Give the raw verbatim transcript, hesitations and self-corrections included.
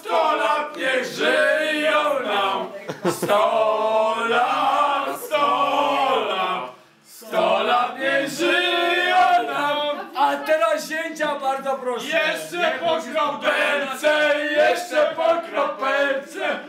sto lat niech żyją nam. Sto lat, sto lat, sto lat niech żyją nam. A teraz zięcia bardzo proszę. Jeszcze po kropelce, jeszcze po kropelce.